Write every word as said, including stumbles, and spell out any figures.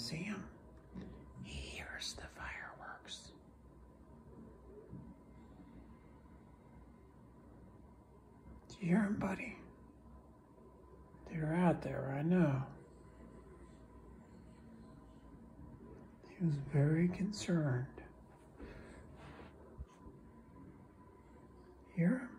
see him. He hears the fireworks. Do you hear him, buddy? They're out there, I know. He was very concerned. Hear him?